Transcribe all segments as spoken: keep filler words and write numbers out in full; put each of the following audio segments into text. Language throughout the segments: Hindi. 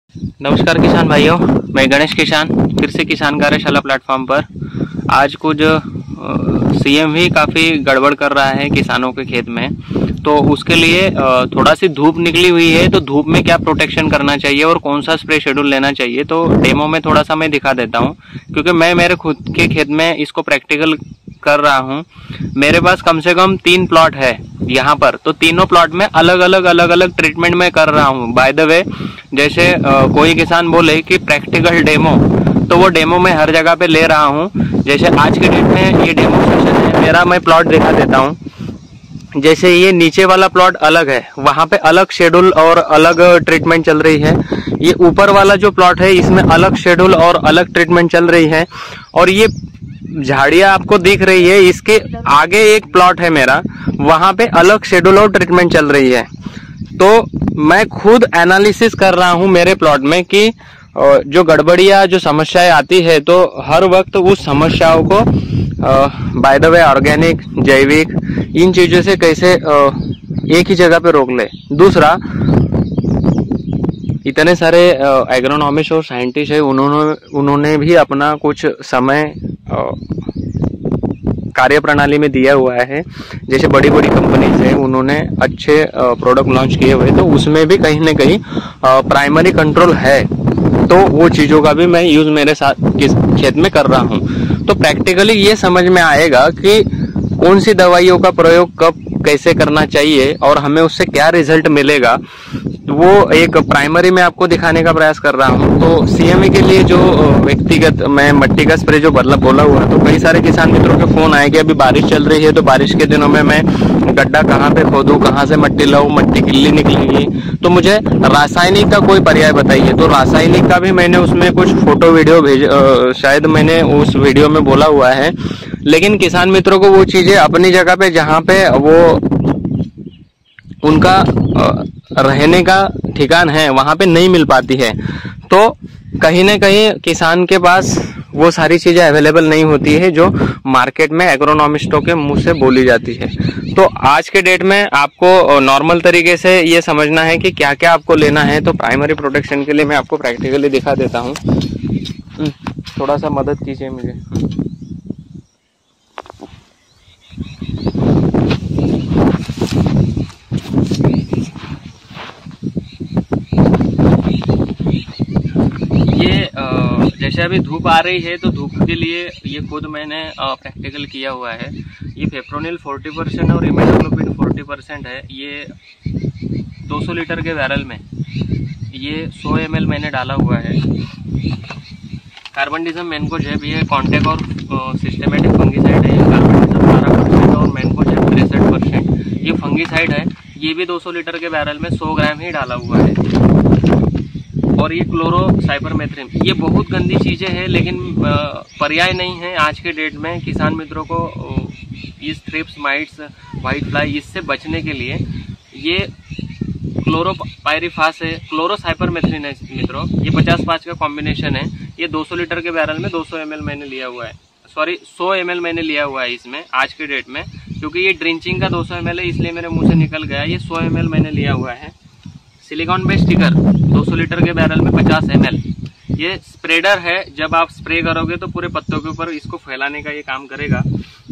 नमस्कार किसान भाइयों, मैं गणेश किसान फिर से किसान कार्यशाला प्लेटफॉर्म पर। आज कुछ सीएम भी काफ़ी गड़बड़ कर रहा है किसानों के खेत में, तो उसके लिए थोड़ा सी धूप निकली हुई है। तो धूप में क्या प्रोटेक्शन करना चाहिए और कौन सा स्प्रे शेड्यूल लेना चाहिए, तो डेमो में थोड़ा सा मैं दिखा देता हूँ, क्योंकि मैं मेरे खुद के खेत में इसको प्रैक्टिकल कर रहा हूँ। मेरे पास कम से कम तीन प्लॉट है यहाँ पर, तो तीनों प्लॉट में अलग अलग अलग अलग ट्रीटमेंट में कर रहा हूँ। बाय द वे, जैसे आ, कोई किसान बोले कि प्रैक्टिकल डेमो, तो वो डेमो मैं हर जगह पे ले रहा हूँ। जैसे आज के डेट में ये डेमो सेशन है मेरा, मैं प्लॉट दिखा देता हूँ। जैसे ये नीचे वाला प्लॉट अलग है, वहाँ पे अलग शेड्यूल और अलग ट्रीटमेंट चल रही है। ये ऊपर वाला जो प्लॉट है इसमें अलग शेड्यूल और अलग ट्रीटमेंट चल रही है। और ये झाड़ियाँ आपको दिख रही है, इसके आगे एक प्लॉट है मेरा, वहाँ पे अलग शेड्यूल और ट्रीटमेंट चल रही है। तो मैं खुद एनालिसिस कर रहा हूँ मेरे प्लॉट में कि जो गड़बड़ियाँ जो समस्याएं आती है, तो हर वक्त उस समस्याओं को बाय द वे ऑर्गेनिक, जैविक, इन चीज़ों से कैसे एक ही जगह पे रोक ले। दूसरा, इतने सारे एग्रोनॉमिस्ट और साइंटिस्ट है, उन्होंने उन्होंने भी अपना कुछ समय कार्य प्रणाली में दिया हुआ है। जैसे बड़ी बड़ी कंपनीज है, उन्होंने अच्छे प्रोडक्ट लॉन्च किए हुए, तो उसमें भी कहीं ना कहीं प्राइमरी कंट्रोल है। तो वो चीज़ों का भी मैं यूज़ मेरे साथ किस खेत में कर रहा हूँ। तो प्रैक्टिकली ये समझ में आएगा कि कौन सी दवाइयों का प्रयोग कब कैसे करना चाहिए और हमें उससे क्या रिजल्ट मिलेगा, वो एक प्राइमरी में आपको दिखाने का प्रयास कर रहा हूँ। तो सीएमई के लिए जो व्यक्तिगत मैं मट्टी का स्प्रे जो बदला बोला हुआ है, तो कई सारे किसान मित्रों के फोन आए कि अभी बारिश चल रही है, तो बारिश के दिनों में मैं गड्ढा कहाँ पे खोदूं, कहाँ से मट्टी लाऊं, मट्टी गिल्ली निकलेगी, तो मुझे रासायनिक का कोई पर्याय बताइए। तो रासायनिक का भी मैंने उसमें कुछ फोटो वीडियो भेज, शायद मैंने उस वीडियो में बोला हुआ है, लेकिन किसान मित्रों को वो चीजें अपनी जगह पे जहाँ पे वो उनका रहने का ठिकान है वहां पे नहीं मिल पाती है। तो कहीं ना कहीं किसान के पास वो सारी चीजें अवेलेबल नहीं होती है जो मार्केट में एग्रोनॉमिस्टों के मुंह से बोली जाती है। तो आज के डेट में आपको नॉर्मल तरीके से ये समझना है कि क्या क्या आपको लेना है। तो प्राइमरी प्रोटेक्शन के लिए मैं आपको प्रैक्टिकली दिखा देता हूँ, थोड़ा सा मदद कीजिए मुझे। ये जैसे अभी धूप आ रही है, तो धूप के लिए ये खुद मैंने प्रैक्टिकल किया हुआ है। ये फेप्रोनिल चालीस परसेंट और इमिडाक्लोपिड चालीस परसेंट है। ये दो सौ लीटर के बैरल में ये सौ एम एल मैंने डाला हुआ है। कार्बनडिज़म मैनकोजेब, ये कॉन्टैक्ट और सिस्टेमेटिक फंगीसाइड है। कार्बनडिज़म बारह परसेंट और मैनकोजेब तिरसठ परसेंट ये फंगीसाइड है। ये भी दो सौ लीटर के बैरल में सौ ग्राम ही डाला हुआ है। और ये क्लोरोसाइपरमेथ्रिन, ये बहुत गंदी चीज़ें हैं, लेकिन पर्याय नहीं है आज के डेट में किसान मित्रों को इस थ्रिप्स, माइट्स, वाइट फ्लाई, इससे बचने के लिए ये क्लोरोपाइरिफास है, क्लोरोसाइपरमेथ्रिन है मित्रों। ये पचास पाँच का कॉम्बिनेशन है। ये दो सौ लीटर के बैरल में दो सौ एम एल मैंने लिया हुआ है, सॉरी सौ एम एल मैंने लिया हुआ है इसमें आज के डेट में, क्योंकि ये ड्रिंचिंग का दो सौ एम एल है, इसलिए मेरे मुँह से निकल गया। ये सौ एम एल मैंने लिया हुआ है। सिलिकॉन बेस्ड स्टिकर दो सौ लीटर के बैरल में पचास एम एल। ये स्प्रेडर है, जब आप स्प्रे करोगे तो पूरे पत्तों के ऊपर इसको फैलाने का ये काम करेगा।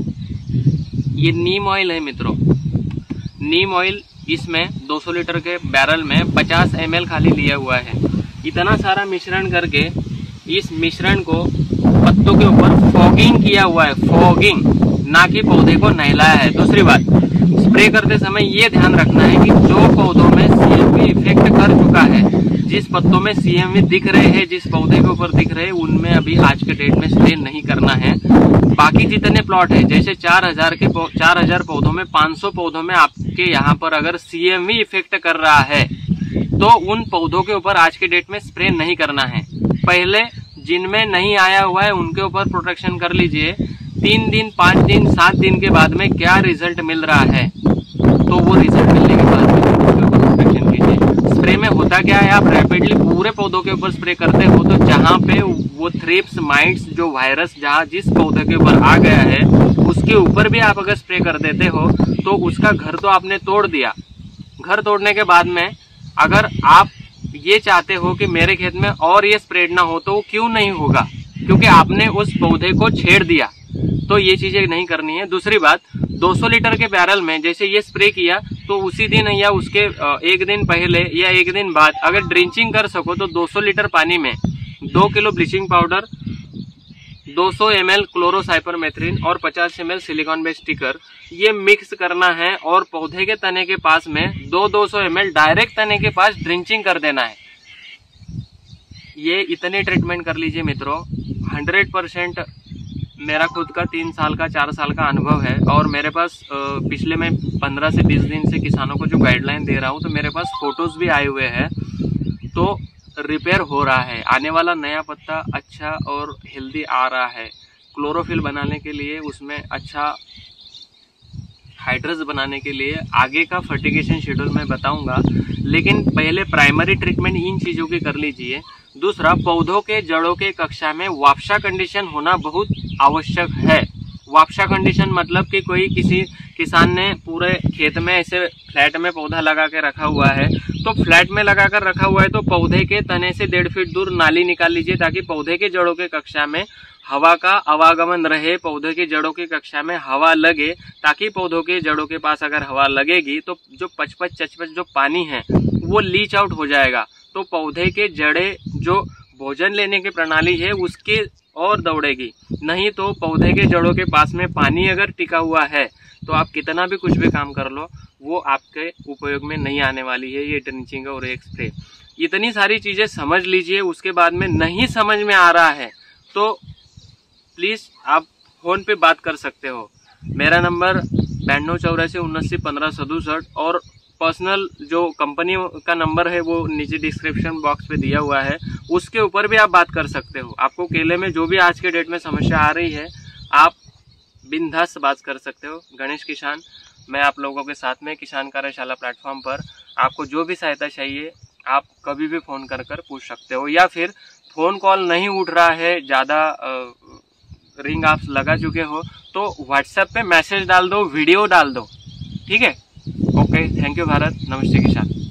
ये नीम ऑयल है मित्रों, नीम ऑयल इसमें दो सौ लीटर के बैरल में पचास एम एल खाली लिया हुआ है। इतना सारा मिश्रण करके इस मिश्रण को पत्तों के ऊपर फॉगिंग किया हुआ है, फॉगिंग, ना कि पौधे को नहलाया है। दूसरी बात, स्प्रे करते समय ये ध्यान रखना है कि जो पौधों में सीएमवी इफेक्ट कर चुका है, जिस पत्तों में सीएमवी दिख रहे हैं, जिस पौधे के ऊपर दिख रहे हैं, उनमें अभी आज के डेट में स्प्रे नहीं करना है। बाकी जितने प्लॉट है, जैसे चार हजार के चार हजार पौधों में पाँच सौ पौधों में आपके यहाँ पर अगर सीएमवी इफेक्ट कर रहा है, तो उन पौधों के ऊपर आज के डेट में स्प्रे नहीं करना है। पहले जिनमें नहीं आया हुआ है उनके ऊपर प्रोटेक्शन कर लीजिए। तीन दिन, पाँच दिन, सात दिन के बाद में क्या रिजल्ट मिल रहा है, तो वो रिजल्ट मिलने के बाद में उसके ऊपर प्रोटेक्शन कीजिए। स्प्रे में होता क्या है, आप रैपिडली पूरे पौधों के ऊपर स्प्रे करते हो, तो जहाँ पे वो थ्रिप्स, माइट्स, जो वायरस जहाँ जिस पौधे के ऊपर आ गया है, उसके ऊपर भी आप अगर स्प्रे कर देते हो, तो उसका घर तो आपने तोड़ दिया। घर तोड़ने के बाद में अगर आप ये चाहते हो कि मेरे खेत में और ये स्प्रेड ना हो, तो वो क्यों नहीं होगा? क्योंकि आपने उस पौधे को छेड़ दिया। तो ये चीजें नहीं करनी है। दूसरी बात, दो सौ लीटर के बैरल में जैसे ये स्प्रे किया तो उसी दिन या उसके एक दिन पहले या एक दिन बाद अगर ड्रिंचिंग कर सको तो दो सौ लीटर पानी में दो किलो ब्लीचिंग पाउडर, दो सौ एम एल क्लोरोसाइपरमेथ्रिन और पचास M L silicone based sticker ये मिक्स करना है और पौधे के तने के पास में दो दो सौ एम एल डायरेक्ट तने के पास ड्रिंचिंग कर देना है। ये इतने ट्रीटमेंट कर लीजिए मित्रों, हंड्रेड परसेंट मेरा खुद का तीन साल का चार साल का अनुभव है और मेरे पास पिछले मैं पंद्रह से बीस दिन से किसानों को जो गाइडलाइन दे रहा हूँ तो मेरे पास फोटोज भी आए हुए हैं। तो रिपेयर हो रहा है, आने वाला नया पत्ता अच्छा और हेल्दी आ रहा है। क्लोरोफिल बनाने के लिए, उसमें अच्छा हाइड्रस बनाने के लिए आगे का फर्टिगेशन शेड्यूल मैं बताऊंगा, लेकिन पहले प्राइमरी ट्रीटमेंट इन चीज़ों की कर लीजिए। दूसरा, पौधों के जड़ों के कक्षा में वापसा कंडीशन होना बहुत आवश्यक है। वापसा कंडीशन मतलब कि कोई किसी किसान ने पूरे खेत में ऐसे फ्लैट में पौधा लगा के रखा हुआ है, तो फ्लैट में लगा कर रखा हुआ है तो पौधे के तने से डेढ़ फीट दूर नाली निकाल लीजिए ताकि पौधे के जड़ों के कक्षा में हवा का आवागमन रहे, पौधे की जड़ों की कक्षा में हवा लगे, ताकि पौधों के जड़ों के पास अगर हवा लगेगी तो जो पचपच चचपच जो पानी है वो लीच आउट हो जाएगा। तो पौधे के जड़े जो भोजन लेने की प्रणाली है उसके और दौड़ेगी। नहीं तो पौधे के जड़ों के पास में पानी अगर टिका हुआ है तो आप कितना भी कुछ भी काम कर लो वो आपके उपयोग में नहीं आने वाली है ये ड्रिंचिंग और एक स्प्रे। इतनी सारी चीजें समझ लीजिए, उसके बाद में नहीं समझ में आ रहा है तो प्लीज आप फोन पे बात कर सकते हो। मेरा नंबर बानवे चौरासी उन्नासी पंद्रह सदुसठ और पर्सनल जो कंपनी का नंबर है वो नीचे डिस्क्रिप्शन बॉक्स पे दिया हुआ है, उसके ऊपर भी आप बात कर सकते हो। आपको केले में जो भी आज के डेट में समस्या आ रही है आप बिंदास बात कर सकते हो। गणेश किसान, मैं आप लोगों के साथ में किसान कार्यशाला प्लेटफॉर्म पर आपको जो भी सहायता चाहिए आप कभी भी फ़ोन कर कर पूछ सकते हो, या फिर फ़ोन कॉल नहीं उठ रहा है, ज़्यादा रिंग आप लगा चुके हो तो व्हाट्सएप पे मैसेज डाल दो, वीडियो डाल दो, ठीक है। ओके, थैंक यू भारत, नमस्ते किसान।